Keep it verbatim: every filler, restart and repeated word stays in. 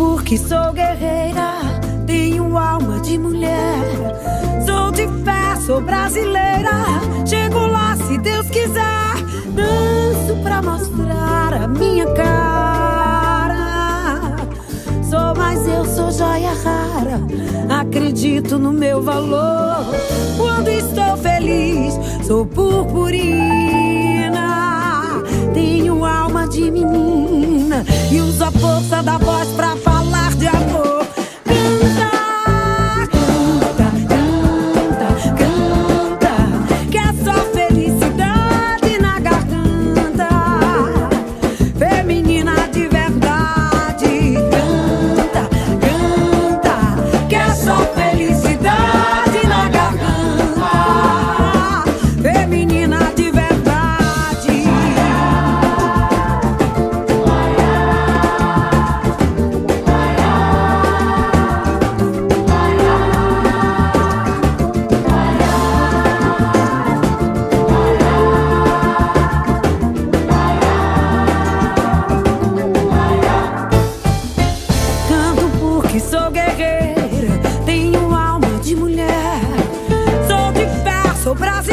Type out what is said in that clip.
porque sou guerreira, tenho alma de mulher. Sou de fé, sou brasileira, chego lá se Deus quiser. Danço pra mostrar a minha cara. Sou, mas eu sou joia rara, acredito no meu valor. Quando estou feliz, sou purpurina, tenho alma de menina e uso a força da voz pra falar de amor. Canta, canta, canta, canta, que é só felicidade na garganta. Feminina de verdade. Canta, canta, que é só felicidade na garganta. Feminina de verdade. Sou guerreira, tenho alma de mulher. Sou de fé, sou brasileira.